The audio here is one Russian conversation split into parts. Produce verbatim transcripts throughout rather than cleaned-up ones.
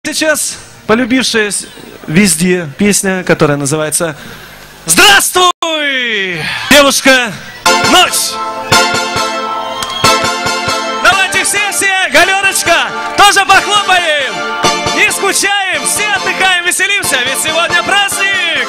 Сейчас полюбившаяся везде песня, которая называется «Здравствуй, девушка, ночь!» Давайте все-все, Галеночка, тоже похлопаем! Не скучаем, все отдыхаем, веселимся, ведь сегодня праздник!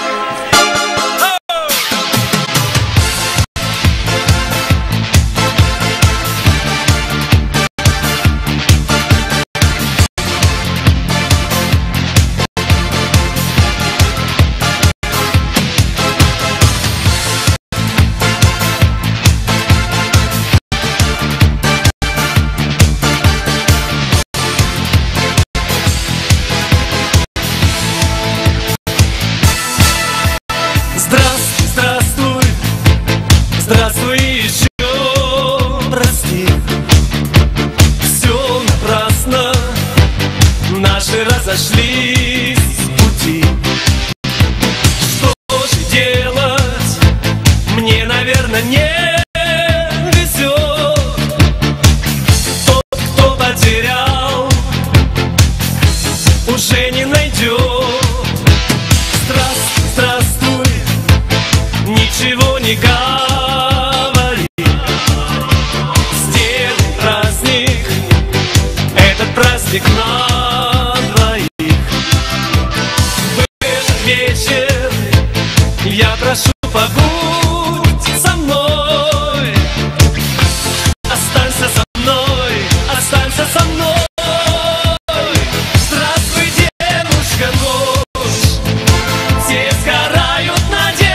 Здравствуй, здравствуй, здравствуй еще, прости, все напрасно, наши разошлись пути. Что же делать, мне, наверное, не везет. Тот, кто потерял, уже не найдет. Ничего не говори, сделай праздник, этот праздник на двоих. В этот вечер я прошу, побудь со мной, останься со мной, останься со мной. Здравствуй, девушка, ночь, все сгорают надежды.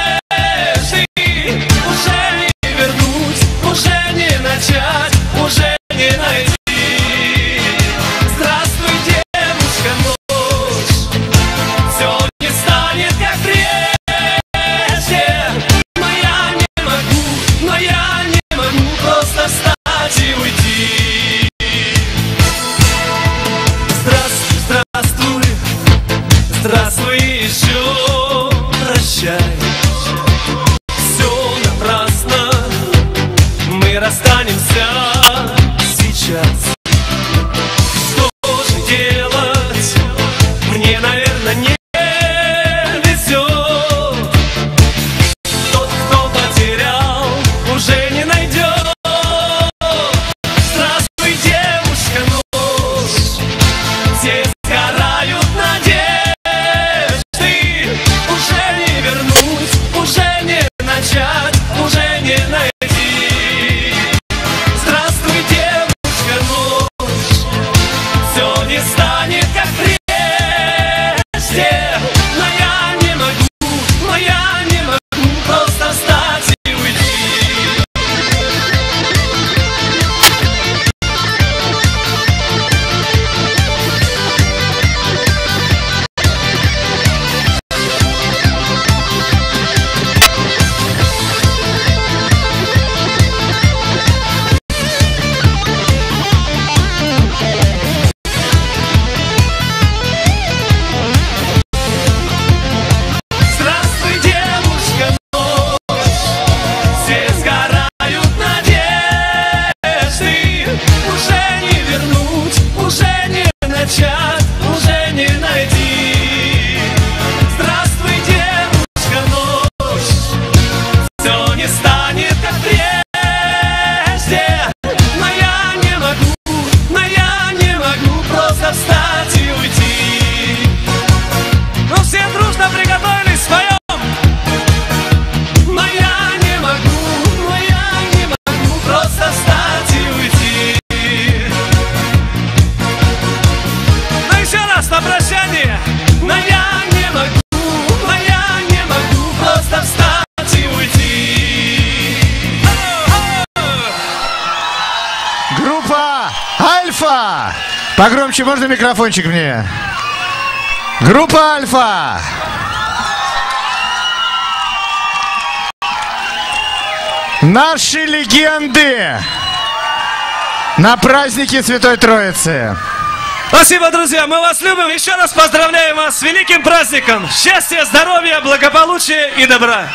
Уже не найти. Здравствуй, девушка, ночь, все не станет как прежде. Но я не могу, но я не могу просто встать и уйти. Здравствуй, здравствуй, здравствуй еще, прощай. Все напрасно, мы расстанемся сейчас. Что же делать, мне, наверное, не везет. Тот, кто потерял, уже не найдет. Здравствуй, девушка, ночь, все сгорают надежды. Уже не вернуть, уже не начать, уже не найти. Станет как прежде, но я не могу, но я не могу просто встать и уйти. Уже не найти. Здравствуй, девушка, ночь, все не станет как прежде. Но я не могу, но я не могу просто встать и уйти. Ну все дружно приготовились, споем. Но я не могу, но я не могу просто встать и уйти. На прощание, но я не могу, но я не могу просто встать и уйти. Группа Альфа! Погромче, можно микрофончик мне? Группа Альфа! Наши легенды на празднике Святой Троицы. Спасибо, друзья, мы вас любим. Еще раз поздравляем вас с великим праздником. Счастья, здоровья, благополучия и добра.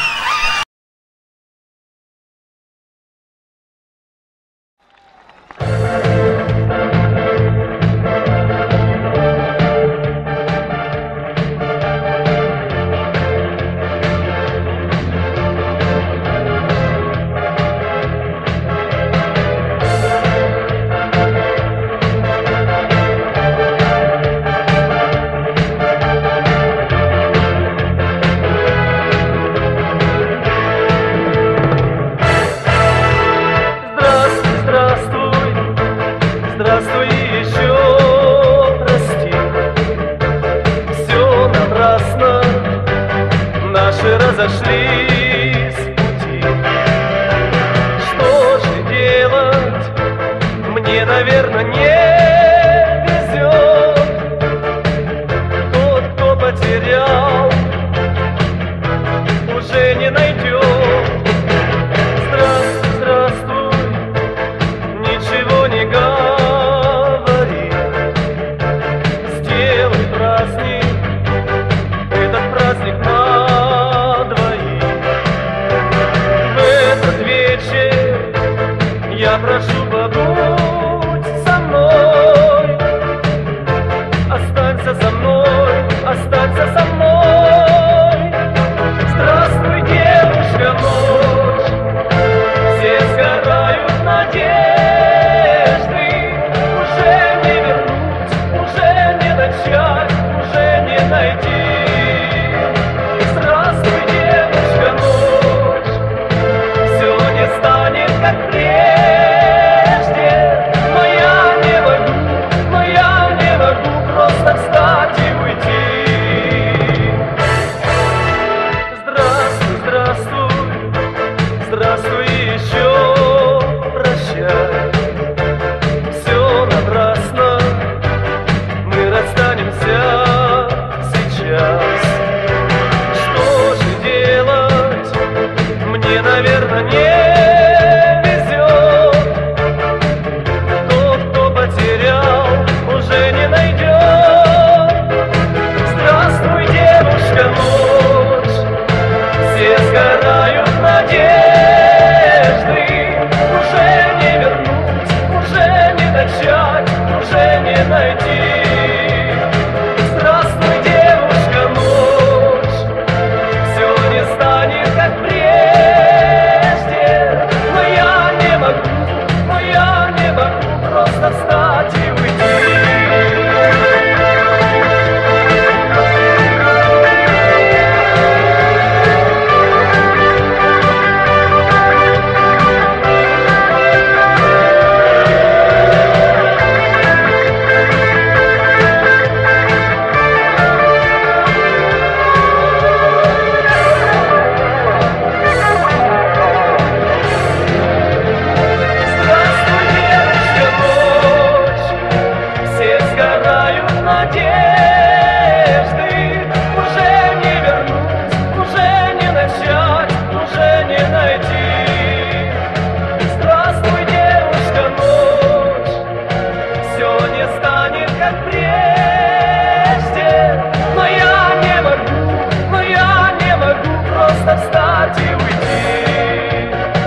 встать и уйти.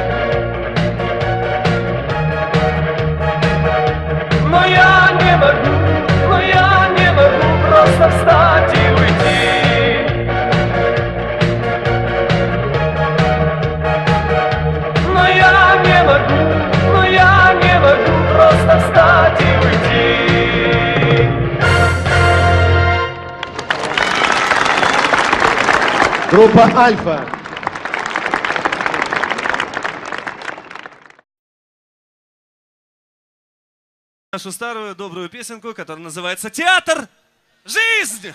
Но я не могу, но я не могу просто встать и уйти. Но я не могу, но я не могу просто встать и уйти. Группа «Альфа». Нашу старую добрую песенку, которая называется «Театр. Жизнь».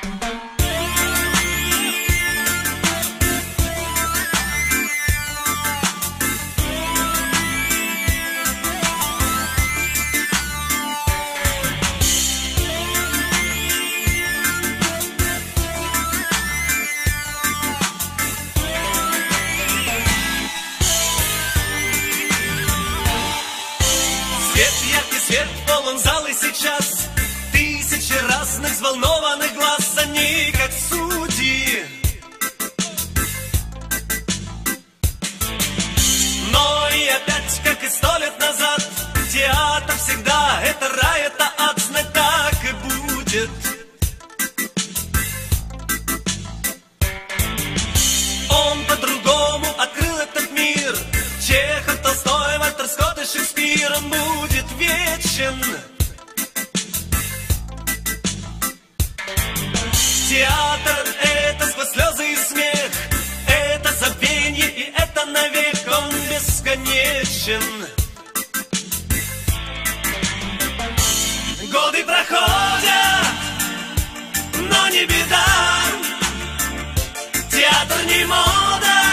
Свет, яркий свет, полон зал и сейчас тысячи разных взволнованных глаз, они как судьи. Но и опять, как и сто лет назад, театр всегда это рай, это ад, знать так и будет. Он по-другому открыл этот мир. Чехов, Толстой, Вальтер Скотт и Шекспир, он будет вечен. Театр — это сквозь слезы и смех, это забвенье и это навек, он бесконечен. Годы проходят, но не беда. Театр не мода,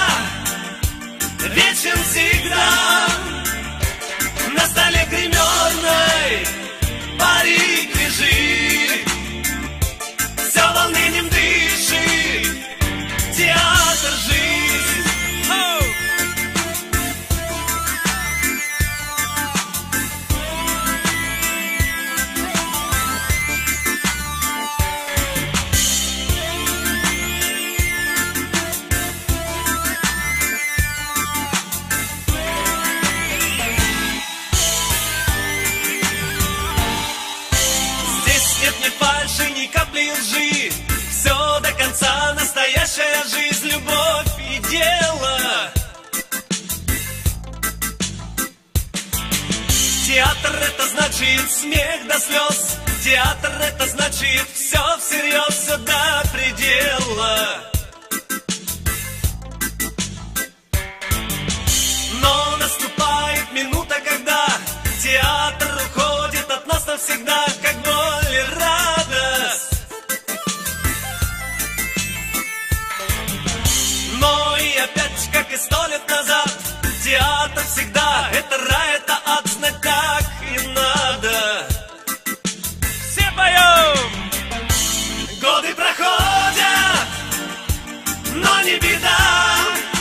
вечен всегда. На столе гримерной парик лежит, все волнением дышит. Театр — жизнь. Оу! Ни капли лжи, все до конца, настоящая жизнь, любовь и дело. Театр — это значит смех до слез, театр — это значит все всерьез, все до предела. Но наступает минута, когда театр уходит от нас навсегда, как боль и радость. Но и опять, как и сто лет назад, театр всегда это рай, это ад, знать так и надо. Все поем! Годы проходят, но не беда.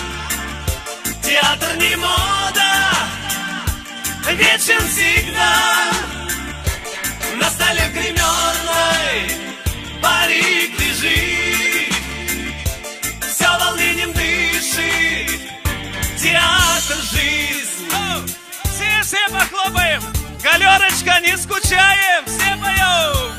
Театр не мода, вечен всегда. На столе гримерной парик лежит, все волнением дышит. Театр — жизнь. Все, все похлопаем. Галерочка, не скучаем. Все поем.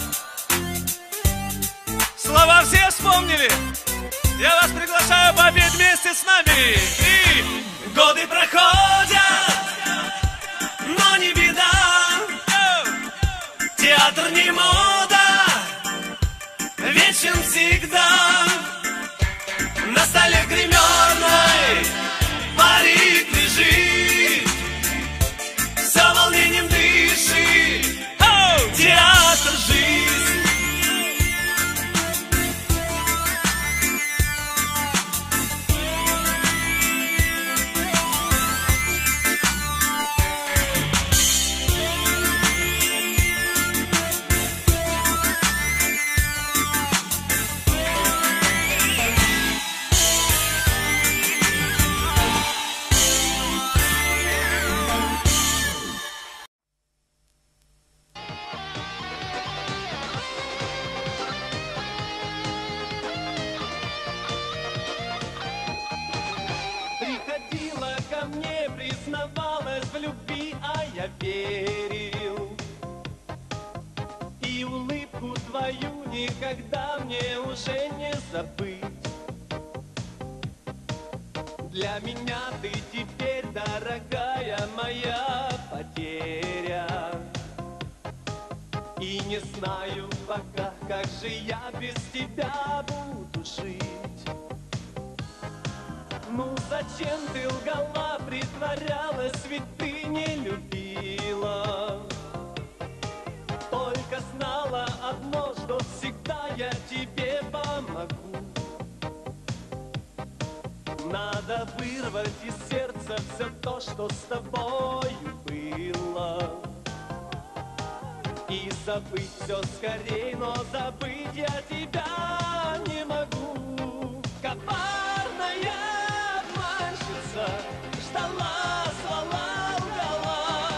Слова все вспомнили. Я вас приглашаю попеть вместе с нами. И годы проходят, но не беда. Театр не мода, вечен всегда. На столе гримерной парик лежит, все волнением дышит. Оу! Театр — жизнь. никогда мне уже не забыть. Для меня ты теперь, дорогая моя, потеря. И не знаю пока, как же я без тебя буду жить. Ну зачем ты лгала, притворялась, ведь ты не любила. Только знала одно, что всегда я тебе помогу. Надо вырвать из сердца все то, что с тобою было, и забыть все скорей, но забыть я тебя не могу. Коварная обманщица, ждала, звала, лгала.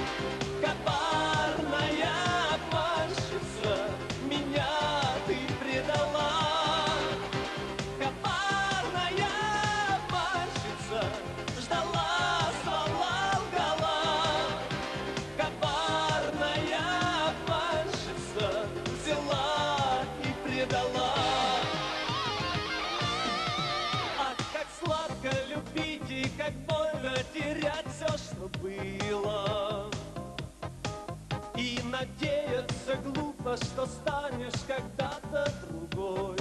Коварная обманщица, меня ты предала. Коварная обманщица, ждала, звала, лгала. Коварная обманщица, взяла и предала. Ах, как сладко любить и как больно терять все, что было. И надеяться глупо, что станешь когда-то другой.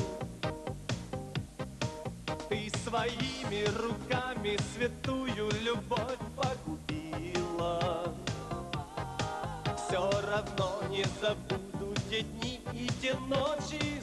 Ты своими руками святую любовь погубила. Все равно не забуду те дни и те ночи